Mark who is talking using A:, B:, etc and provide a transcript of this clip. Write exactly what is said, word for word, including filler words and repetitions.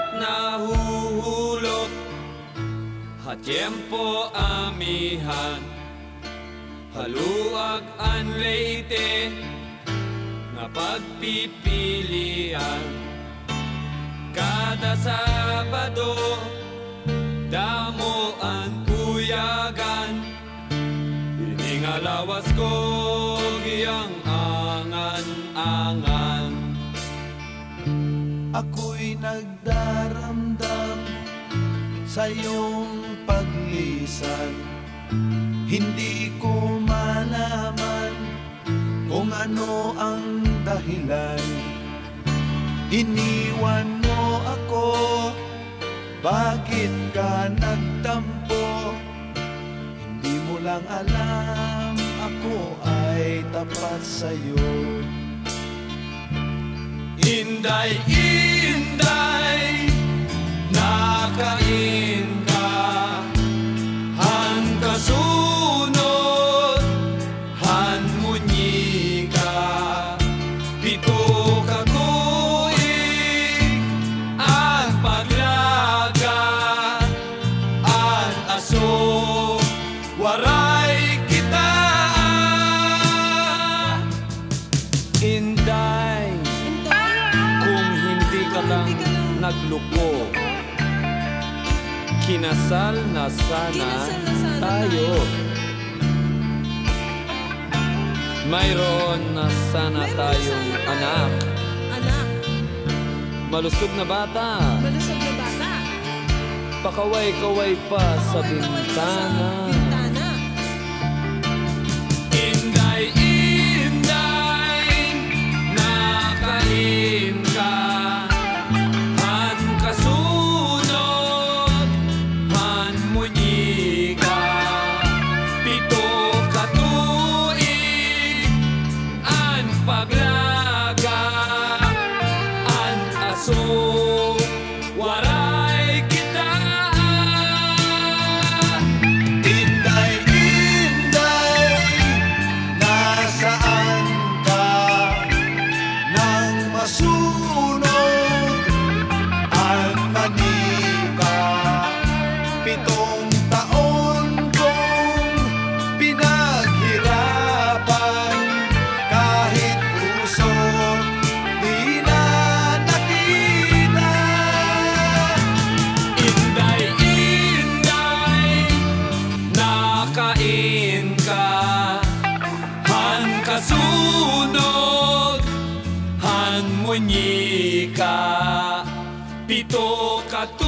A: nahuhulot, ha tiempo amihan, haluag an leite, nga pagpipilian. Kada Sabado, damo ang uyagan, ini nga lawas ko giyang angan-angan.
B: Ako'y nagdaramdam sa iyong paglisan, hindi ko malaman kung ano ang dahilan. Iniwan mo ako, bakit ka nagtampo? Hindi mo lang alam, ako ay tapat sa'yo.
A: Inday, inday, nakain ka, han kasunod, han munyi ka, pito ka tuig, ang paglaga, ang aso, waray kita. Inday, lang nagluko, kinasal na sana,
C: kinasal na sana
A: tayo. Mayroon na sana
C: Mayroon
A: tayong
C: na sana
A: anak.
C: Anak.
A: Malusog na bata.
C: Malusog na bata.
A: Pakaway-kaway pa sa bintana.
C: Bintana.
A: Inday, inday, nakain ka, han kasunod, han munyi ka, pito ka tuig, an paglaga, an aso, waray kita.
B: Inday, inday, nasaan ka? Nang masunod ang manika, pitong taon kong pinaghirapan, kahit puso di na nakita.
A: Inday, inday, nakain ka, han kasunod, han munyi ka, pito ka